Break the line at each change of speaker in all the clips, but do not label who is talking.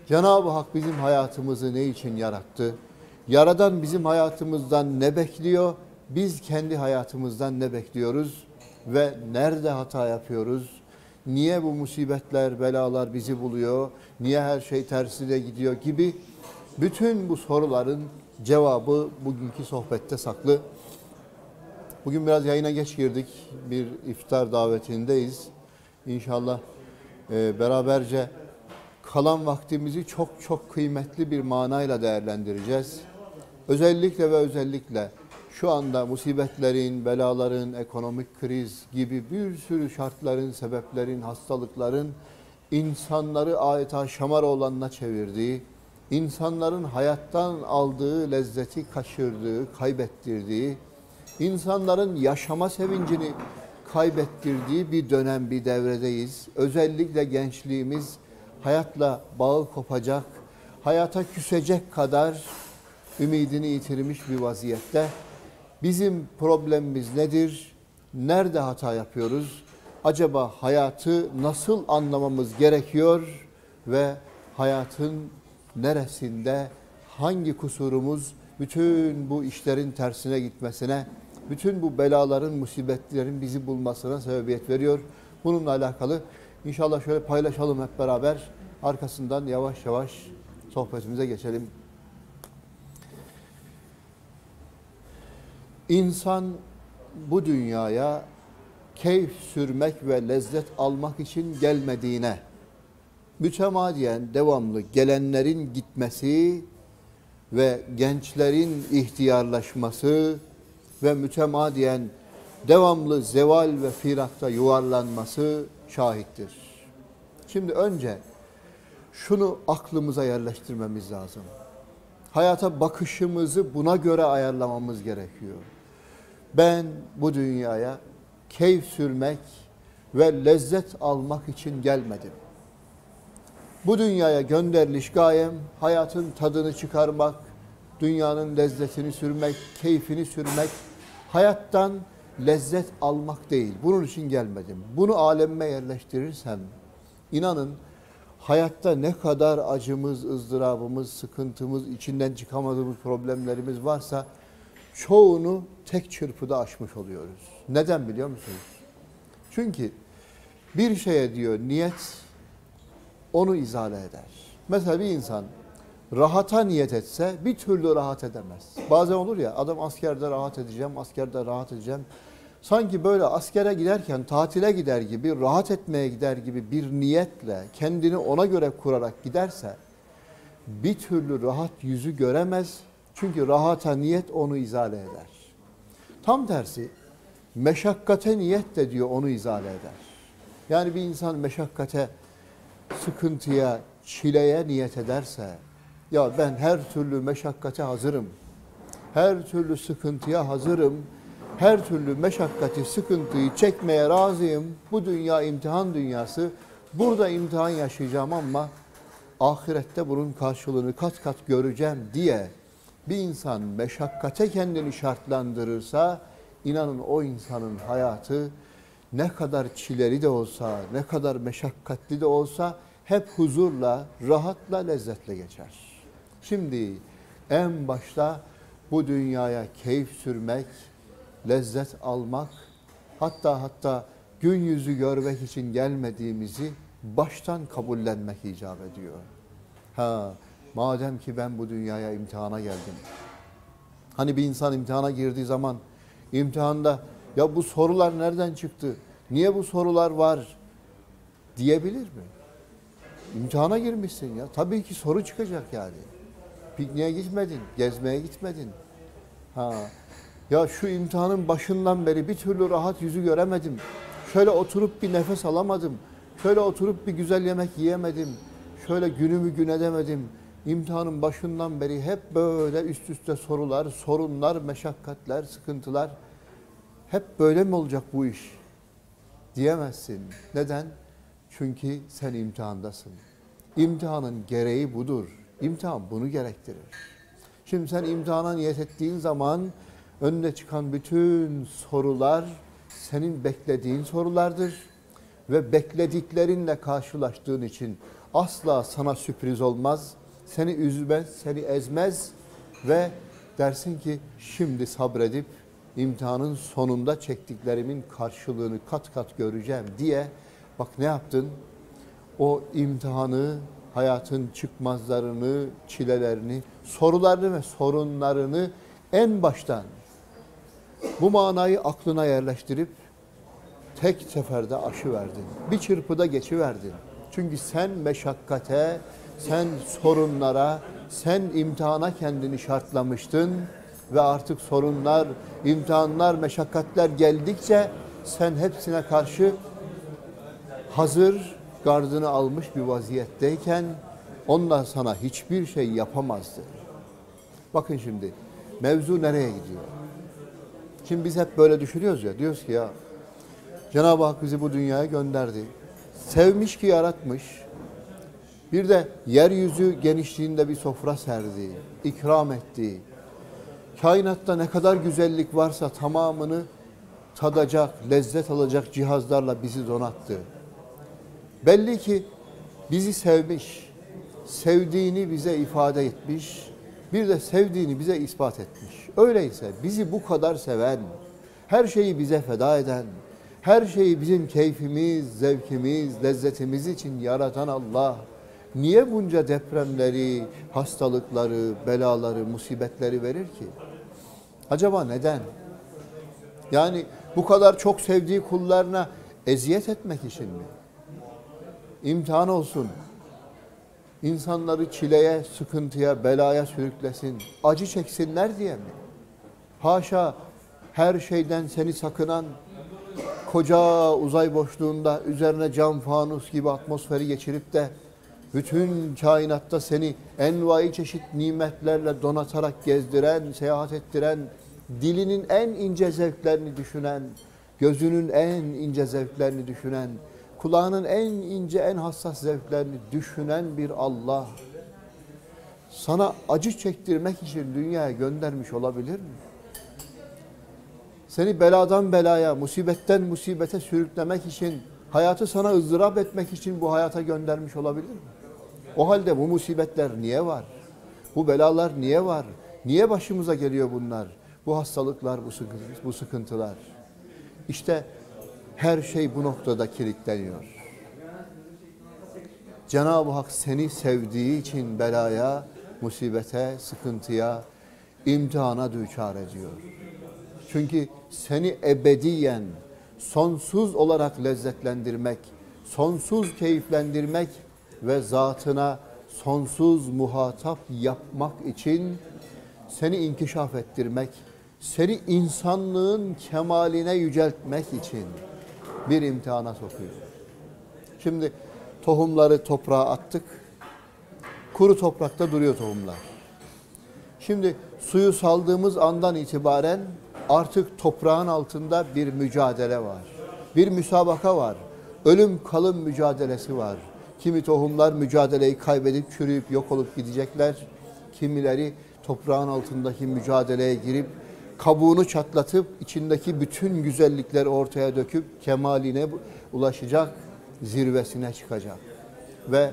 Cenab-ı Hak bizim hayatımızı ne için yarattı? Yaradan bizim hayatımızdan ne bekliyor? Biz kendi hayatımızdan ne bekliyoruz? Ve nerede hata yapıyoruz? Niye bu musibetler, belalar bizi buluyor? Niye her şey tersine gidiyor gibi bütün bu soruların cevabı bugünkü sohbette saklı. Bugün biraz yayına geç girdik. Bir iftar davetindeyiz. İnşallah beraberce kalan vaktimizi çok çok kıymetli bir manayla değerlendireceğiz. Özellikle ve özellikle şu anda musibetlerin, belaların, ekonomik kriz gibi bir sürü şartların, sebeplerin, hastalıkların insanları adeta şamar olanına çevirdiği, insanların hayattan aldığı lezzeti kaçırdığı, kaybettirdiği, insanların yaşama sevincini kaybettirdiği bir dönem, bir devredeyiz. Özellikle gençliğimiz hayatla bağı kopacak, hayata küsecek kadar ümidini yitirmiş bir vaziyette. Bizim problemimiz nedir? Nerede hata yapıyoruz? Acaba hayatı nasıl anlamamız gerekiyor ve hayatın neresinde hangi kusurumuz bütün bu işlerin tersine gitmesine, bütün bu belaların, musibetlerin bizi bulmasına sebebiyet veriyor? Bununla alakalı inşallah şöyle paylaşalım hep beraber. Arkasından yavaş yavaş sohbetimize geçelim. İnsan bu dünyaya keyif sürmek ve lezzet almak için gelmediğine, mütemadiyen devamlı gelenlerin gitmesi ve gençlerin ihtiyarlaşması ve mütemadiyen devamlı zeval ve firakta yuvarlanması şahittir. Şimdi önce şunu aklımıza yerleştirmemiz lazım. Hayata bakışımızı buna göre ayarlamamız gerekiyor. Ben bu dünyaya keyif sürmek ve lezzet almak için gelmedim. Bu dünyaya gönderiliş gayem hayatın tadını çıkarmak, dünyanın lezzetini sürmek, keyfini sürmek, hayattan lezzet almak değil. Bunun için gelmedim. Bunu alemime yerleştirirsem, inanın hayatta ne kadar acımız, ızdırabımız, sıkıntımız, içinden çıkamadığımız problemlerimiz varsa çoğunu tek çırpıda aşmış oluyoruz. Neden biliyor musunuz? Çünkü bir şeye diyor niyet onu izale eder. Mesela bir insan rahata niyet etse bir türlü rahat edemez. Bazen olur ya adam askerde rahat edeceğim, askerde rahat edeceğim. Sanki böyle askere giderken tatile gider gibi, rahat etmeye gider gibi bir niyetle kendini ona göre kurarak giderse bir türlü rahat yüzü göremez. Çünkü rahata niyet onu izale eder. Tam tersi meşakkate niyet de diyor onu izale eder. Yani bir insan meşakkate, sıkıntıya, çileye niyet ederse, ya ben her türlü meşakkate hazırım, her türlü sıkıntıya hazırım, her türlü meşakkati, sıkıntıyı çekmeye razıyım. Bu dünya imtihan dünyası, burada imtihan yaşayacağım ama ahirette bunun karşılığını kat kat göreceğim diye bir insan meşakkate kendini şartlandırırsa, inanın o insanın hayatı ne kadar çileli de olsa, ne kadar meşakkatli de olsa hep huzurla, rahatla, lezzetle geçer. Şimdi en başta bu dünyaya keyif sürmek, lezzet almak, hatta gün yüzü görmek için gelmediğimizi baştan kabullenmek icap ediyor. Madem ki ben bu dünyaya imtihana geldim. Hani bir insan imtihana girdiği zaman imtihanda ya bu sorular nereden çıktı? Niye bu sorular var diyebilir mi? İmtihana girmişsin ya. Tabii ki soru çıkacak yani. Pikniğe gitmedin, gezmeye gitmedin. Ya şu imtihanın başından beri bir türlü rahat yüzü göremedim. Şöyle oturup bir nefes alamadım. Şöyle oturup bir güzel yemek yiyemedim. Şöyle günümü gün edemedim. İmtihanın başından beri hep böyle üst üste sorular, sorunlar, meşakkatler, sıkıntılar. Hep böyle mi olacak bu iş? Diyemezsin. Neden? Çünkü sen imtihandasın. İmtihanın gereği budur. İmtihan bunu gerektirir. Şimdi sen imtihana niyet ettiğin zaman önüne çıkan bütün sorular senin beklediğin sorulardır. Ve beklediklerinle karşılaştığın için asla sana sürpriz olmaz. Seni üzmez, seni ezmez ve dersin ki şimdi sabredip imtihanın sonunda çektiklerimin karşılığını kat kat göreceğim diye bak ne yaptın? O imtihanı, hayatın çıkmazlarını, çilelerini, sorularını ve sorunlarını en baştan bu manayı aklına yerleştirip tek seferde aşıverdin. Bir çırpıda geçiverdin. Çünkü sen meşakkate, sen sorunlara, sen imtihana kendini şartlamıştın ve artık sorunlar, imtihanlar, meşakkatler geldikçe sen hepsine karşı hazır, gardını almış bir vaziyetteyken onlar sana hiçbir şey yapamazdı. Bakın şimdi mevzu nereye gidiyor? Şimdi biz hep böyle düşünüyoruz ya, diyoruz ki ya Cenab-ı Hak bizi bu dünyaya gönderdi. Sevmiş ki yaratmış. Bir de yeryüzü genişliğinde bir sofra serdi, ikram etti. Kainatta ne kadar güzellik varsa tamamını tadacak, lezzet alacak cihazlarla bizi donattı. Belli ki bizi sevmiş, sevdiğini bize ifade etmiş, bir de sevdiğini bize ispat etmiş. Öyleyse bizi bu kadar seven, her şeyi bize feda eden, her şeyi bizim keyfimiz, zevkimiz, lezzetimiz için yaratan Allah, niye bunca depremleri, hastalıkları, belaları, musibetleri verir ki? Acaba neden? Yani bu kadar çok sevdiği kullarına eziyet etmek için mi? İmtihan olsun. İnsanları çileye, sıkıntıya, belaya sürüklesin. Acı çeksinler diye mi? Haşa, her şeyden seni sakınan, koca uzay boşluğunda üzerine cam fanus gibi atmosferi geçirip de bütün kainatta seni envai çeşit nimetlerle donatarak gezdiren, seyahat ettiren, dilinin en ince zevklerini düşünen, gözünün en ince zevklerini düşünen, kulağının en ince, en hassas zevklerini düşünen bir Allah sana acı çektirmek için dünyaya göndermiş olabilir mi? Seni beladan belaya, musibetten musibete sürüklemek için, hayatı sana ızdırap etmek için bu hayata göndermiş olabilir mi? O halde bu musibetler niye var? Bu belalar niye var? Niye başımıza geliyor bunlar? Bu hastalıklar, bu sıkıntılar. İşte her şey bu noktada kilitleniyor. Cenab-ı Hak seni sevdiği için belaya, musibete, sıkıntıya, imtihana düçar ediyor. Çünkü seni ebediyen, sonsuz olarak lezzetlendirmek, sonsuz keyiflendirmek ve zatına sonsuz muhatap yapmak için seni inkişaf ettirmek, seni insanlığın kemaline yüceltmek için bir imtihana sokuyor. Şimdi tohumları toprağa attık, kuru toprakta duruyor tohumlar. Şimdi suyu saldığımız andan itibaren artık toprağın altında bir mücadele var. Bir müsabaka var. Ölüm kalım mücadelesi var. Kimi tohumlar mücadeleyi kaybedip çürüyüp yok olup gidecekler. Kimileri toprağın altındaki mücadeleye girip kabuğunu çatlatıp içindeki bütün güzellikleri ortaya döküp kemaline ulaşacak, zirvesine çıkacak. Ve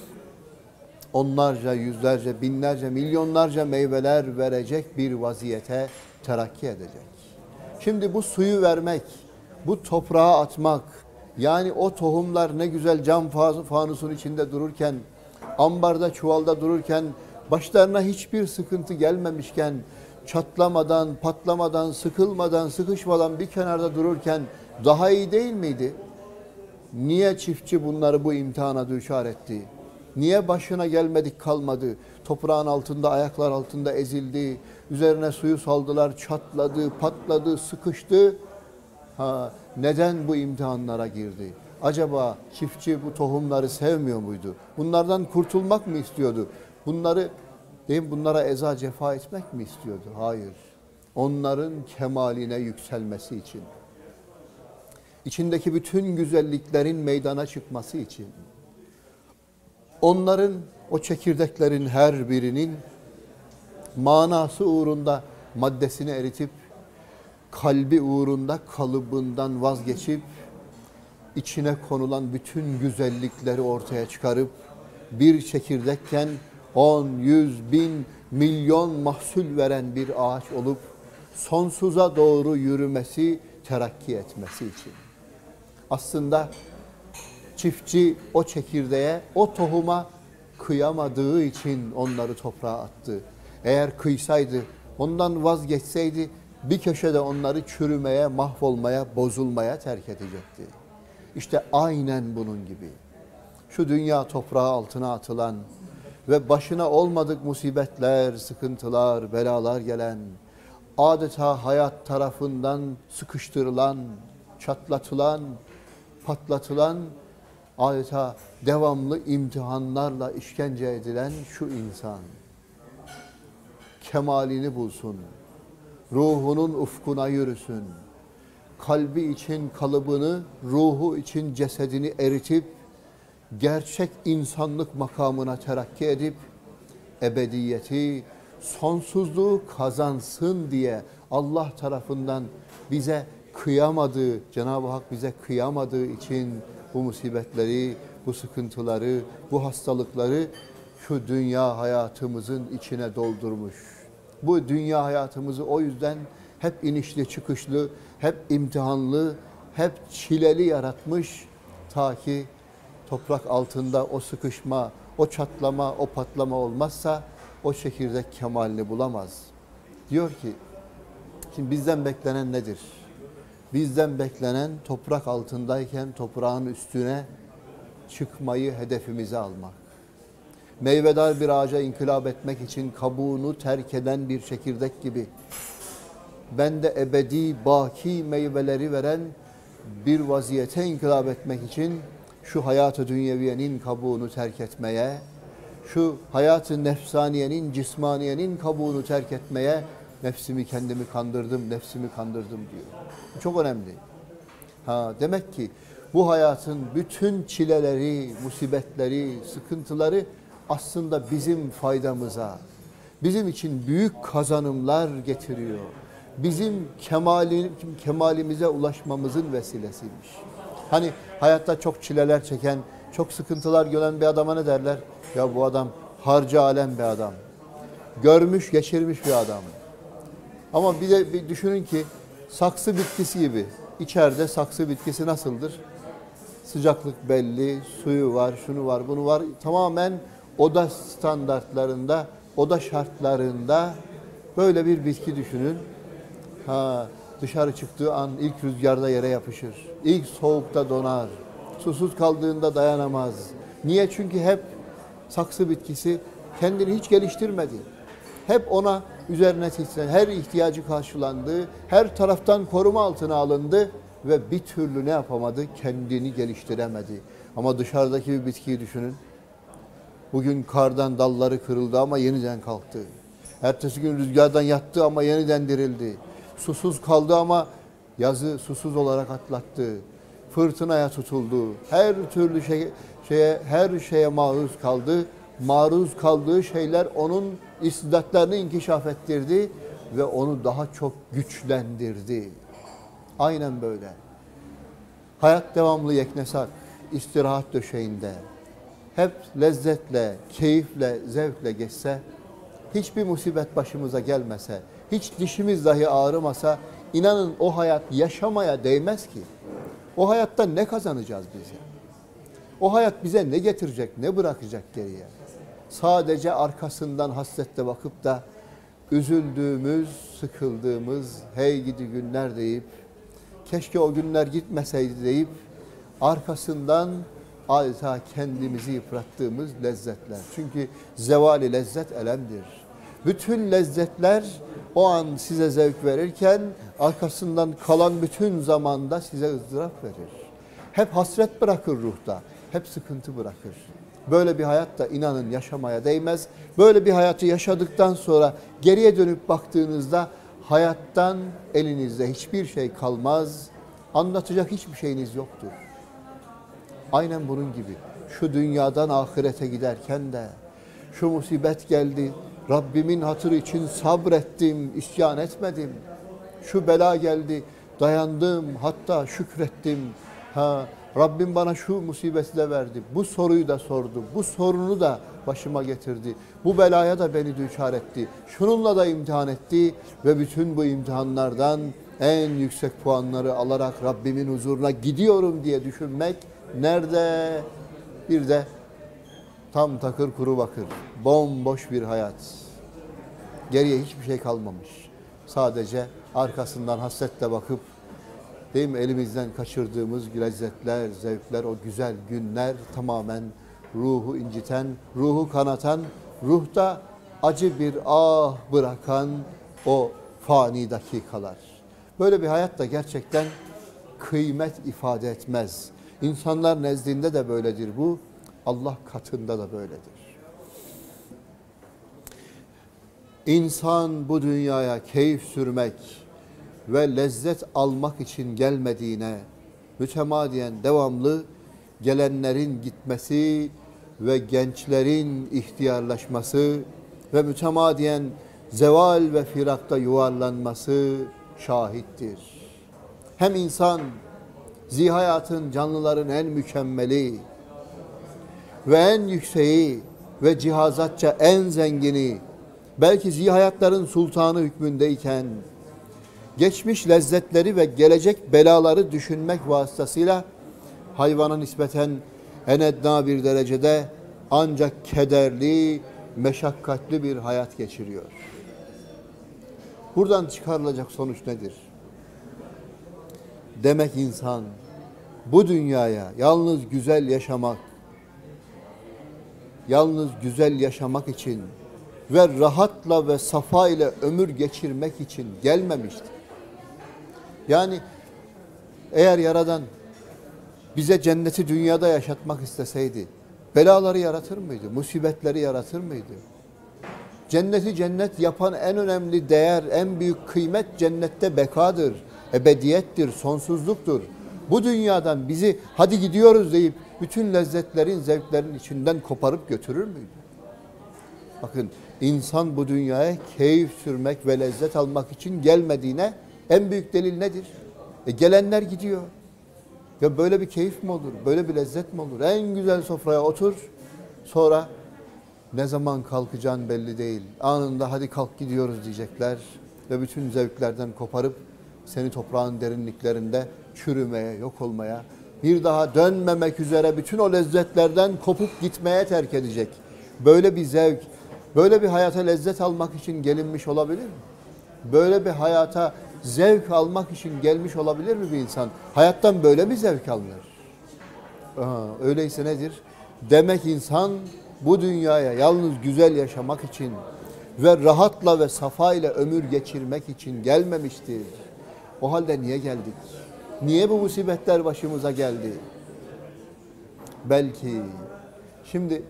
onlarca, yüzlerce, binlerce, milyonlarca meyveler verecek bir vaziyete terakki edecek. Şimdi bu suyu vermek, bu toprağa atmak, yani o tohumlar ne güzel cam fanusun içinde dururken, ambarda, çuvalda dururken, başlarına hiçbir sıkıntı gelmemişken, çatlamadan, patlamadan, sıkılmadan, sıkışmadan bir kenarda dururken daha iyi değil miydi? Niye çiftçi bunları bu imtihana düçar etti? Niye başına gelmedik kalmadı? Toprağın altında, ayaklar altında ezildi. Üzerine suyu saldılar, çatladı, patladı, sıkıştı. Neden bu imtihanlara girdi? Acaba çiftçi bu tohumları sevmiyor muydu? Bunlardan kurtulmak mı istiyordu? Bunlara eza cefa etmek mi istiyordu? Hayır. Onların kemaline yükselmesi için. İçindeki bütün güzelliklerin meydana çıkması için. Onların, o çekirdeklerin her birinin manası uğrunda maddesini eritip, kalbi uğrunda kalıbından vazgeçip, içine konulan bütün güzellikleri ortaya çıkarıp, bir çekirdekken 10, 100, 1000, milyon mahsul veren bir ağaç olup sonsuza doğru yürümesi, terakki etmesi için. Aslında çiftçi o çekirdeğe, o tohuma kıyamadığı için onları toprağa attı. Eğer kıysaydı, ondan vazgeçseydi bir köşede onları çürümeye, mahvolmaya, bozulmaya terk edecekti. İşte aynen bunun gibi. Şu dünya toprağı altına atılan ve başına olmadık musibetler, sıkıntılar, belalar gelen, adeta hayat tarafından sıkıştırılan, çatlatılan, patlatılan, adeta devamlı imtihanlarla işkence edilen şu insan kemalini bulsun, ruhunun ufkuna yürüsün, kalbi için kalıbını, ruhu için cesedini eritip gerçek insanlık makamına terakki edip ebediyeti, sonsuzluğu kazansın diye Allah tarafından bize kıyamadığı, Cenab-ı Hak bize kıyamadığı için bu musibetleri, bu sıkıntıları, bu hastalıkları şu dünya hayatımızın içine doldurmuş. Bu dünya hayatımızı o yüzden hep inişli çıkışlı, hep imtihanlı, hep çileli yaratmış ta ki toprak altında o sıkışma, o çatlama, o patlama olmazsa o çekirdek kemalini bulamaz. Diyor ki, şimdi bizden beklenen nedir? Bizden beklenen toprak altındayken toprağın üstüne çıkmayı hedefimize almak. Meyvedar bir ağaca inkılap etmek için kabuğunu terk eden bir çekirdek gibi bende ebedi, baki meyveleri veren bir vaziyete inkılap etmek için şu hayat-ı dünyeviyenin kabuğunu terk etmeye, şu hayat-ı nefsaniyenin, cismaniyenin kabuğunu terk etmeye nefsimi kendimi kandırdım, nefsimi kandırdım diyor. Bu çok önemli. Demek ki bu hayatın bütün çileleri, musibetleri, sıkıntıları aslında bizim faydamıza, bizim için büyük kazanımlar getiriyor. Bizim kemalimize ulaşmamızın vesilesiymiş. Hani hayatta çok çileler çeken, çok sıkıntılar gören bir adama ne derler? Ya bu adam harcı alem bir adam. Görmüş, geçirmiş bir adam. Ama bir düşünün ki saksı bitkisi gibi. İçeride saksı bitkisi nasıldır? Sıcaklık belli, suyu var, şunu var, bunu var. Tamamen oda standartlarında, oda şartlarında böyle bir bitki düşünün. Dışarı çıktığı an ilk rüzgarda yere yapışır. İlk soğukta donar. Susuz kaldığında dayanamaz. Niye? Çünkü hep saksı bitkisi kendini hiç geliştirmedi. Hep ona üzerine titren, her ihtiyacı karşılandı, her taraftan koruma altına alındı ve bir türlü ne yapamadı? Kendini geliştiremedi. Ama dışarıdaki bir bitkiyi düşünün. Bugün kardan dalları kırıldı ama yeniden kalktı. Ertesi gün rüzgardan yattı ama yeniden dirildi. Susuz kaldı ama yazı susuz olarak atlattı. Fırtınaya tutuldu. Her türlü her şeye maruz kaldı. Maruz kaldığı şeyler onun istidatlarını inkişaf ettirdi ve onu daha çok güçlendirdi. Aynen böyle. Hayat devamlı yeknesak, istirahat döşeğinde hep lezzetle, keyifle, zevkle geçse, hiçbir musibet başımıza gelmese, hiç dişimiz dahi ağrımasa, inanın o hayat yaşamaya değmez ki. O hayatta ne kazanacağız bize? O hayat bize ne getirecek, ne bırakacak geriye? Sadece arkasından hasretle bakıp da üzüldüğümüz, sıkıldığımız, hey gidi günler deyip, keşke o günler gitmeseydi deyip, arkasından adeta kendimizi yıprattığımız lezzetler. Çünkü zevali lezzet elemdir. Bütün lezzetler o an size zevk verirken arkasından kalan bütün zamanda size ızdırap verir. Hep hasret bırakır ruhta, hep sıkıntı bırakır. Böyle bir hayatta inanın yaşamaya değmez. Böyle bir hayatı yaşadıktan sonra geriye dönüp baktığınızda hayattan elinizde hiçbir şey kalmaz. Anlatacak hiçbir şeyiniz yoktur. Aynen bunun gibi. Şu dünyadan ahirete giderken de şu musibet geldi. Rabbimin hatırı için sabrettim, isyan etmedim. Şu bela geldi, dayandım, hatta şükrettim. Rabbim bana şu musibeti de verdi, bu soruyu da sordu, bu sorunu da başıma getirdi, bu belaya da beni düçar etti, şununla da imtihan etti ve bütün bu imtihanlardan en yüksek puanları alarak Rabbimin huzuruna gidiyorum diye düşünmek nerede? Bir de tam takır kuru bakır, bomboş bir hayat. Geriye hiçbir şey kalmamış. Sadece arkasından hasretle bakıp, değil mi, elimizden kaçırdığımız lezzetler, zevkler, o güzel günler tamamen ruhu inciten, ruhu kanatan, ruhta acı bir ah bırakan o fani dakikalar. Böyle bir hayat da gerçekten kıymet ifade etmez. İnsanlar nezdinde de böyledir bu, Allah katında da böyledir. İnsan bu dünyaya keyif sürmek ve lezzet almak için gelmediğine, mütemadiyen devamlı gelenlerin gitmesi ve gençlerin ihtiyarlaşması ve mütemadiyen zeval ve firakta yuvarlanması şahittir. Hem insan zihayatın, canlıların en mükemmeli ve en yükseği ve cihazatça en zengini, belki zihayatların sultanı hükmündeyken, geçmiş lezzetleri ve gelecek belaları düşünmek vasıtasıyla hayvana nispeten en edna bir derecede ancak kederli, meşakkatli bir hayat geçiriyor. Buradan çıkarılacak sonuç nedir? Demek insan bu dünyaya yalnız güzel yaşamak için ve rahatla ve safa ile ömür geçirmek için gelmemiştir. Yani eğer Yaradan bize cenneti dünyada yaşatmak isteseydi, belaları yaratır mıydı? Musibetleri yaratır mıydı? Cenneti cennet yapan en önemli değer, en büyük kıymet cennette bekadır, ebediyettir, sonsuzluktur. Bu dünyadan bizi hadi gidiyoruz deyip bütün lezzetlerin, zevklerin içinden koparıp götürür müydü? Bakın, insan bu dünyaya keyif sürmek ve lezzet almak için gelmediğine en büyük delil nedir? Gelenler gidiyor. Ya böyle bir keyif mi olur? Böyle bir lezzet mi olur? En güzel sofraya otur. Sonra ne zaman kalkacağın belli değil. Anında hadi kalk gidiyoruz diyecekler. Ve bütün zevklerden koparıp seni toprağın derinliklerinde çürümeye, yok olmaya, bir daha dönmemek üzere bütün o lezzetlerden kopup gitmeye terk edecek. Böyle bir zevk, böyle bir hayata lezzet almak için gelinmiş olabilir mi? Böyle bir hayata zevk almak için gelmiş olabilir mi bir insan? Hayattan böyle mi zevk alınır? Öyleyse nedir? Demek insan bu dünyaya yalnız güzel yaşamak için ve rahatla ve safa ile ömür geçirmek için gelmemiştir. O halde niye geldik? Niye bu musibetler başımıza geldi? Belki şimdi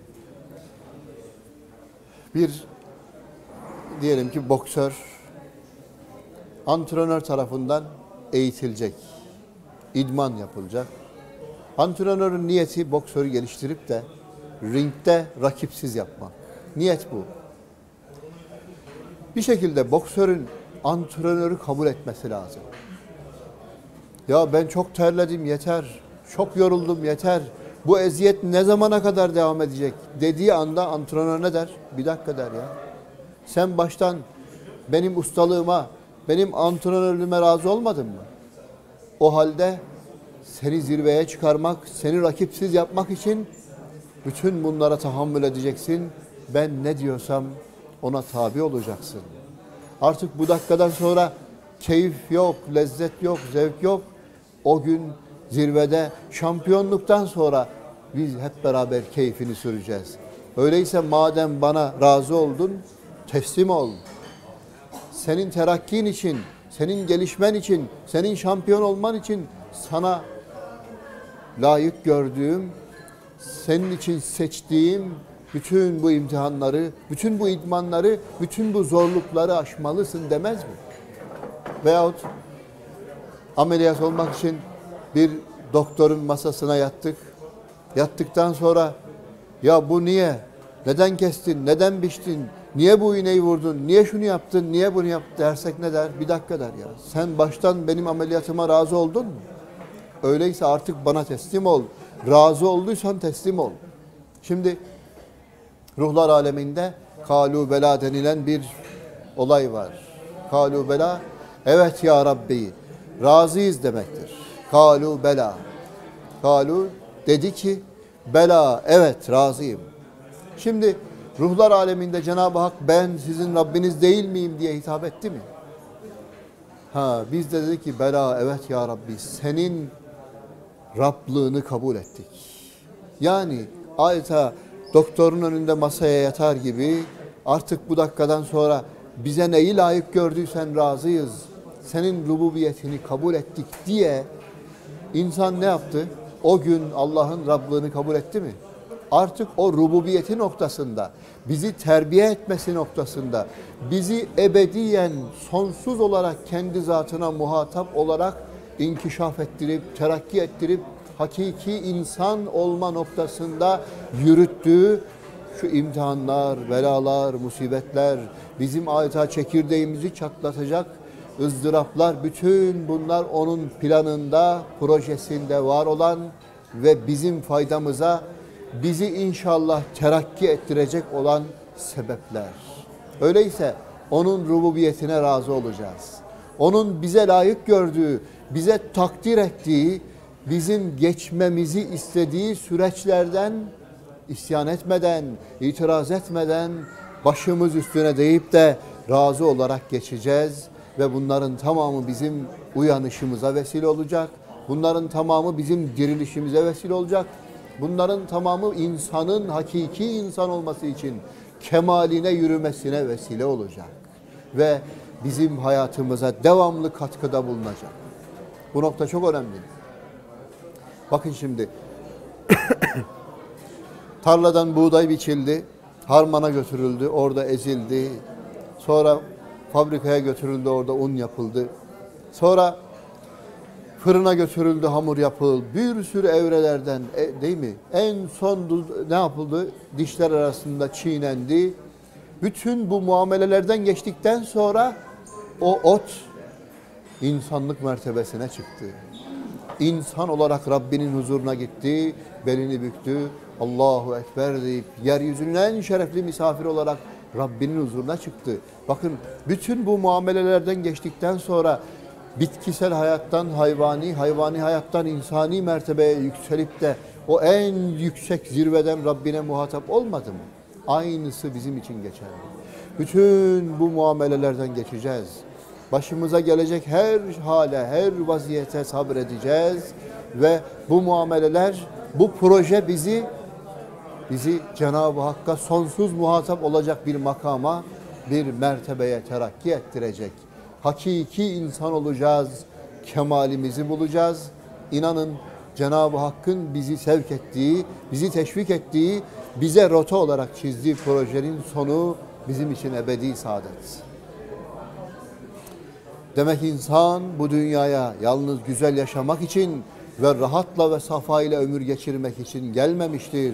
bir diyelim ki boksör antrenör tarafından eğitilecek, idman yapılacak. Antrenörün niyeti boksörü geliştirip de ringde rakipsiz yapmak. Niyet bu. Bir şekilde boksörün antrenörü kabul etmesi lazım. Ya ben çok terledim yeter, çok yoruldum yeter, bu eziyet ne zamana kadar devam edecek dediği anda antrenör ne der? Bir dakika der ya. Sen baştan benim ustalığıma, benim antrenörlüğüme razı olmadın mı? O halde seni zirveye çıkarmak, seni rakipsiz yapmak için bütün bunlara tahammül edeceksin. Ben ne diyorsam ona tabi olacaksın. Artık bu dakikadan sonra keyif yok, lezzet yok, zevk yok. O gün zirvede şampiyonluktan sonra biz hep beraber keyfini süreceğiz. Öyleyse madem bana razı oldun, teslim ol. Senin terakkin için, senin gelişmen için, senin şampiyon olman için sana layık gördüğüm, senin için seçtiğim bütün bu imtihanları, bütün bu idmanları, bütün bu zorlukları aşmalısın demez mi? Veyahut ameliyat olmak için bir doktorun masasına yattık. Yattıktan sonra ya bu niye? Neden kestin? Neden biçtin? Niye bu iğneyi vurdun? Niye şunu yaptın? Niye bunu yaptın dersek ne der? Bir dakika der ya. Sen baştan benim ameliyatıma razı oldun mu? Öyleyse artık bana teslim ol. Razı olduysan teslim ol. Şimdi ruhlar aleminde kalu bela denilen bir olay var. Kalu bela, evet ya Rabbi, razıyız demektir. Kalu bela. Kalu dedi ki, bela, evet razıyım. Şimdi ruhlar aleminde Cenab-ı Hak ben sizin Rabbiniz değil miyim diye hitap etti mi? Biz de dedik ki bela, evet ya Rabbi, senin Rablığını kabul ettik. Yani adeta doktorun önünde masaya yatar gibi artık bu dakikadan sonra bize neyi layık gördüysen razıyız. Senin rububiyetini kabul ettik diye insan ne yaptı? O gün Allah'ın Rablığını kabul etti mi? Artık o rububiyeti noktasında, bizi terbiye etmesi noktasında, bizi ebediyen sonsuz olarak kendi zatına muhatap olarak inkişaf ettirip, terakki ettirip, hakiki insan olma noktasında yürüttüğü şu imtihanlar, belalar, musibetler, bizim adeta çekirdeğimizi çatlatacak ızdıraplar, bütün bunlar onun planında, projesinde var olan ve bizim faydamıza bizi inşallah terakki ettirecek olan sebepler. Öyleyse onun rububiyetine razı olacağız. Onun bize layık gördüğü, bize takdir ettiği, bizim geçmemizi istediği süreçlerden isyan etmeden, itiraz etmeden başımız üstüne deyip de razı olarak geçeceğiz ve bunların tamamı bizim uyanışımıza vesile olacak. Bunların tamamı bizim dirilişimize vesile olacak. Bunların tamamı insanın hakiki insan olması için kemaline yürümesine vesile olacak. Ve bizim hayatımıza devamlı katkıda bulunacak. Bu nokta çok önemli. Bakın şimdi tarladan buğday biçildi, harmana götürüldü, orada ezildi. Sonra fabrikaya götürüldü, orada un yapıldı. Sonra fırına götürüldü, hamur yapıldı. Bir sürü evrelerden değil mi? En son ne yapıldı? Dişler arasında çiğnendi. Bütün bu muamelelerden geçtikten sonra o ot insanlık mertebesine çıktı. İnsan olarak Rabbinin huzuruna gitti, belini büktü. Allahu Ekber deyip yeryüzünün en şerefli misafiri olarak Rabbinin huzuruna çıktı. Bakın bütün bu muamelelerden geçtikten sonra bitkisel hayattan hayvani hayattan insani mertebeye yükselip de o en yüksek zirveden Rabbine muhatap olmadı mı? Aynısı bizim için geçerli. Bütün bu muamelelerden geçeceğiz. Başımıza gelecek her hale, her vaziyete sabredeceğiz ve bu muameleler, bu proje bizi Cenab-ı Hakk'a sonsuz muhatap olacak bir makama, bir mertebeye terakki ettirecek. Hakiki insan olacağız, kemalimizi bulacağız. İnanın Cenab-ı Hakk'ın bizi sevk ettiği, bizi teşvik ettiği, bize rota olarak çizdiği projenin sonu bizim için ebedi saadet. Demek İnsan bu dünyaya yalnız güzel yaşamak için ve rahatla ve safayla ömür geçirmek için gelmemiştir.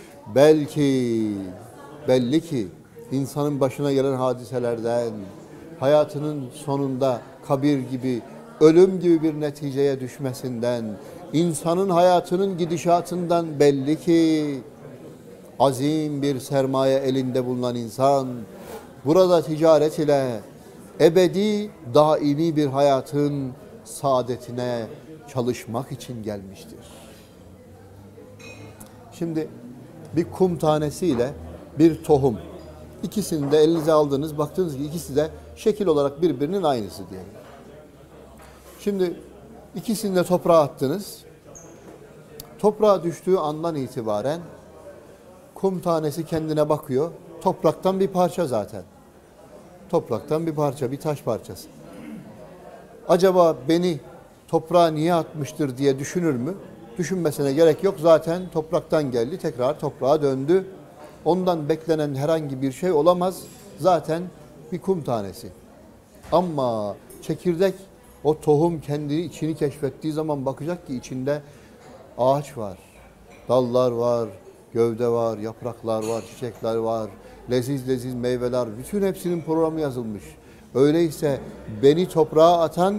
Belli ki insanın başına gelen hadiselerden, hayatının sonunda kabir gibi, ölüm gibi bir neticeye düşmesinden, insanın hayatının gidişatından belli ki azim bir sermaye elinde bulunan insan burada ticaret ile ebedi, daimi bir hayatın saadetine çalışmak için gelmiştir. Şimdi bir kum tanesiyle bir tohum, İkisini de elinize aldınız, baktınız ki ikisi de şekil olarak birbirinin aynısı diyelim. Şimdi ikisini de toprağa attınız. Toprağa düştüğü andan itibaren kum tanesi kendine bakıyor. Topraktan bir parça zaten. Topraktan bir parça, bir taş parçası. Acaba beni toprağa niye atmıştır diye düşünür mü? Düşünmesine gerek yok. Zaten topraktan geldi, tekrar toprağa döndü. Ondan beklenen herhangi bir şey olamaz. Zaten bir kum tanesi. Ama çekirdek, o tohum kendi içini keşfettiği zaman bakacak ki içinde ağaç var, dallar var, gövde var, yapraklar var, çiçekler var, leziz leziz meyveler, bütün hepsinin programı yazılmış. Öyleyse beni toprağa atan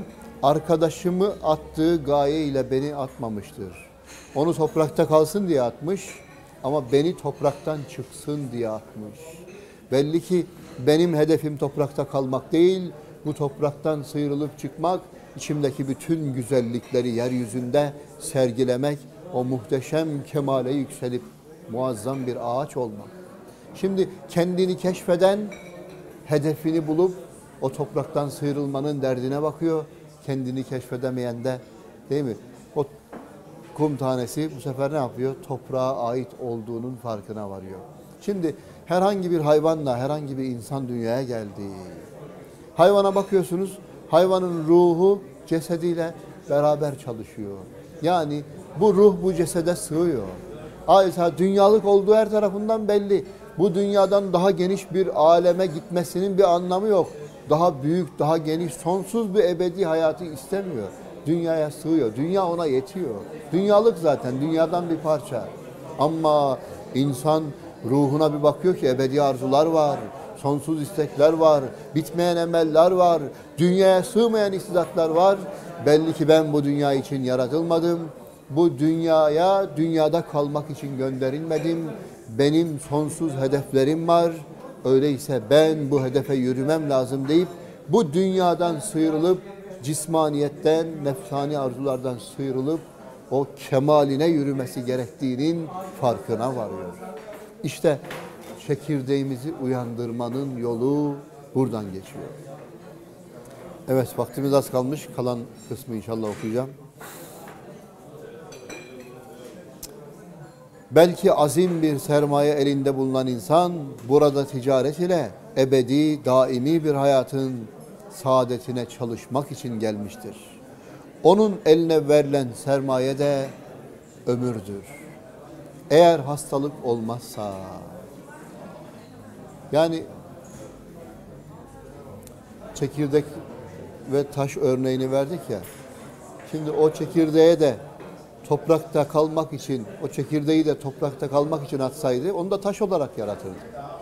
arkadaşımı attığı gaye ile beni atmamıştır. Onu toprakta kalsın diye atmış ama beni topraktan çıksın diye atmış. Belli ki benim hedefim toprakta kalmak değil, bu topraktan sıyrılıp çıkmak, içimdeki bütün güzellikleri yeryüzünde sergilemek, o muhteşem kemale yükselip muazzam bir ağaç olmak. Şimdi kendini keşfeden, hedefini bulup o topraktan sıyrılmanın derdine bakıyor. Kendini keşfedemeyen de, değil mi? O kum tanesi bu sefer ne yapıyor? Toprağa ait olduğunun farkına varıyor. Şimdi herhangi bir hayvanla herhangi bir insan dünyaya geldi. Hayvana bakıyorsunuz, hayvanın ruhu cesediyle beraber çalışıyor. Yani bu ruh bu cesede sığıyor. Adeta dünyalık olduğu her tarafından belli. Bu dünyadan daha geniş bir aleme gitmesinin bir anlamı yok. Daha büyük, daha geniş, sonsuz bir ebedi hayatı istemiyor. Dünyaya sığıyor. Dünya ona yetiyor. Dünyalık zaten, dünyadan bir parça. Ama insan ruhuna bir bakıyor ki ebedi arzular var, sonsuz istekler var, bitmeyen emeller var, dünyaya sığmayan istidatlar var. Belli ki ben bu dünya için yaratılmadım. Bu dünyaya dünyada kalmak için gönderilmedim. Benim sonsuz hedeflerim var. Öyleyse ben bu hedefe yürümem lazım deyip bu dünyadan sıyrılıp cismaniyetten, nefsani arzulardan sıyrılıp o kemaline yürümesi gerektiğinin farkına varıyor. İşte çekirdeğimizi uyandırmanın yolu buradan geçiyor. Evet, vaktimiz az kalmış. Kalan kısmı inşallah okuyacağım. Belki azim bir sermaye elinde bulunan insan burada ticaret ile ebedi, daimi bir hayatın saadetine çalışmak için gelmiştir. Onun eline verilen sermaye de ömürdür. Eğer hastalık olmazsa, yani çekirdek ve taş örneğini verdik ya, şimdi o çekirdeğe de toprakta kalmak için, o çekirdeği de toprakta kalmak için atsaydı, onu da taş olarak yaratırdı.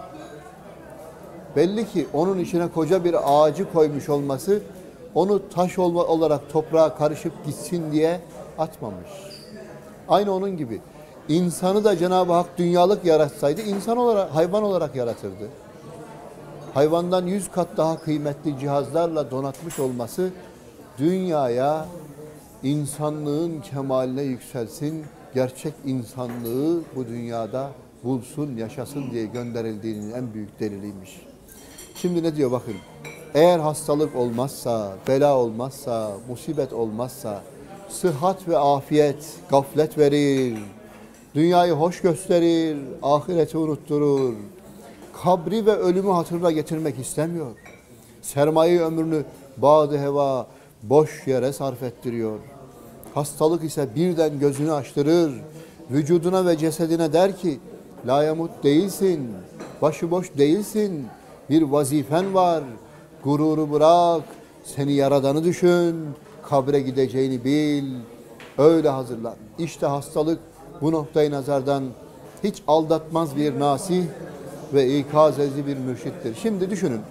Belli ki onun içine koca bir ağacı koymuş olması, onu taş olarak toprağa karışıp gitsin diye atmamış. Aynı onun gibi. İnsanı da Cenab-ı Hak dünyalık yaratsaydı, insan olarak, hayvan olarak yaratırdı. Hayvandan 100 kat daha kıymetli cihazlarla donatmış olması, dünyaya insanlığın kemaline yükselsin, gerçek insanlığı bu dünyada bulsun, yaşasın diye gönderildiğinin en büyük deliliymiş. Şimdi ne diyor bakın. Eğer hastalık olmazsa, bela olmazsa, musibet olmazsa, sıhhat ve afiyet gaflet verir, dünyayı hoş gösterir, ahireti unutturur, kabri ve ölümü hatırına getirmek istemiyor. Sermaye ömrünü bâd-ı heva boş yere sarf ettiriyor. Hastalık ise birden gözünü açtırır, vücuduna ve cesedine der ki, la yamut değilsin, başıboş değilsin, bir vazifen var, gururu bırak, seni yaradanı düşün, kabre gideceğini bil, öyle hazırlan. İşte hastalık bu noktayı nazardan hiç aldatmaz bir nasih ve ikaz edici bir mürşittir. Şimdi düşünün,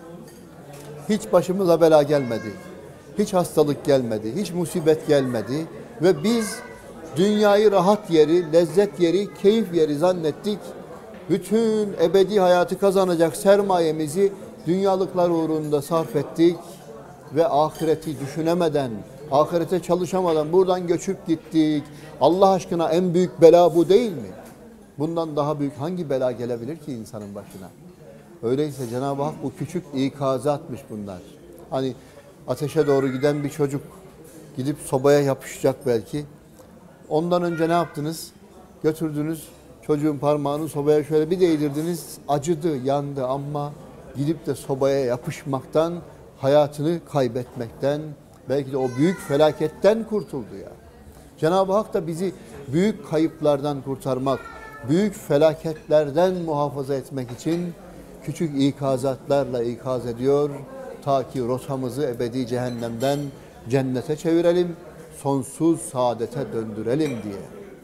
hiç başımıza bela gelmedi, hiç hastalık gelmedi, hiç musibet gelmedi ve biz dünyayı rahat yeri, lezzet yeri, keyif yeri zannettik. Bütün ebedi hayatı kazanacak sermayemizi dünyalıklar uğrunda sarf ettik ve ahireti düşünemeden, ahirete çalışamadan buradan göçüp gittik. Allah aşkına en büyük bela bu değil mi? Bundan daha büyük hangi bela gelebilir ki insanın başına? Öyleyse Cenab-ı Hak bu küçük ikazı atmış bunlar. Hani ateşe doğru giden bir çocuk gidip sobaya yapışacak belki. Ondan önce ne yaptınız? Götürdünüz çocuğun parmağını sobaya şöyle bir değdirdiniz. Acıdı, yandı ama gidip de sobaya yapışmaktan, hayatını kaybetmekten, belki de o büyük felaketten kurtuldu ya. Cenab-ı Hak da bizi büyük kayıplardan kurtarmak, büyük felaketlerden muhafaza etmek için küçük ikazatlarla ikaz ediyor. Ta ki rotamızı ebedi cehennemden cennete çevirelim, sonsuz saadete döndürelim diye.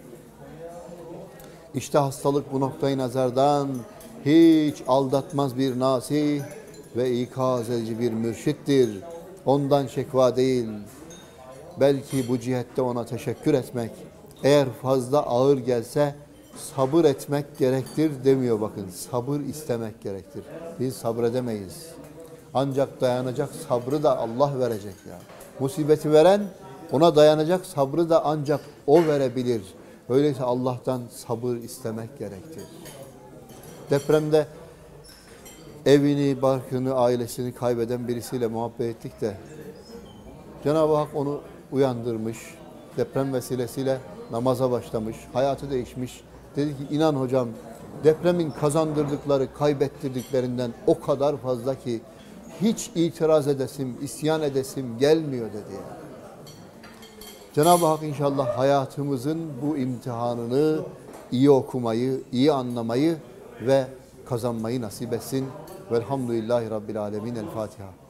İşte hastalık bu noktayı nazardan hiç aldatmaz bir nasih ve ikaz edici bir mürşittir. Ondan şekva değil, Belki bu cihette ona teşekkür etmek, eğer fazla ağır gelse sabır etmek gerektir demiyor bakın. Sabır istemek gerektir. Biz sabredemeyiz. Ancak dayanacak sabrı da Allah verecek ya. Musibeti veren, ona dayanacak sabrı da ancak O verebilir. Öyleyse Allah'tan sabır istemek gerektir. Depremde evini, barkını, ailesini kaybeden birisiyle muhabbet ettik de Cenab-ı Hak onu uyandırmış, deprem vesilesiyle namaza başlamış, hayatı değişmiş. Dedi ki inan hocam, depremin kazandırdıkları, kaybettirdiklerinden o kadar fazla ki hiç itiraz edesim, isyan edesim gelmiyor dedi ya. Cenab-ı Hak inşallah hayatımızın bu imtihanını iyi okumayı, iyi anlamayı ve kazanmayı nasip etsin. Velhamdülillahi Rabbil Alemin. El Fatiha.